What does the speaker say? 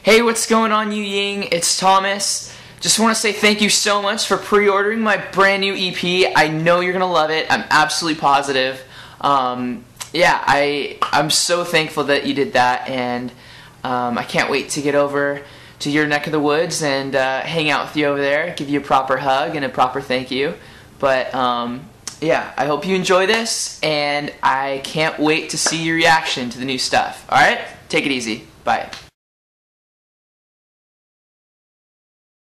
Hey, what's going on, Yuying? It's Thomas. Just want to say thank you so much for pre-ordering my brand new EP. I know you're gonna love it. I'm absolutely positive. Yeah, I'm so thankful that you did that, and I can't wait to get over to your neck of the woods and hang out with you over there, give you a proper hug and a proper thank you. But yeah, I hope you enjoy this, and I can't wait to see your reaction to the new stuff. Alright? Take it easy. Bye.